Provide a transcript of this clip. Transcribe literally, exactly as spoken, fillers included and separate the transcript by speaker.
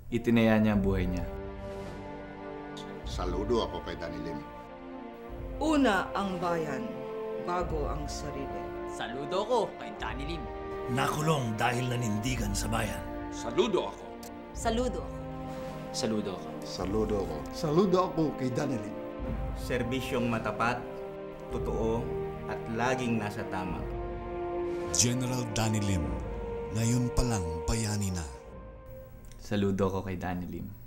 Speaker 1: itinaya niya ang buhay niya.
Speaker 2: Saludo ako kay Danny Lim.
Speaker 3: Una ang bayan, bago ang sarili.
Speaker 4: Saludo ko kay Danny Lim.
Speaker 5: Nakulong dahil nanindigan sa bayan.
Speaker 6: Saludo ako.
Speaker 7: Saludo ako.
Speaker 4: Saludo ako.
Speaker 2: Saludo ako.
Speaker 8: Saludo ako kay Danny Lim.
Speaker 9: Serbisyong matapat, totoo, at laging nasa tama.
Speaker 10: General Danny Lim, ngayon palang bayani na.
Speaker 1: Saludo ko kay Danny Lim.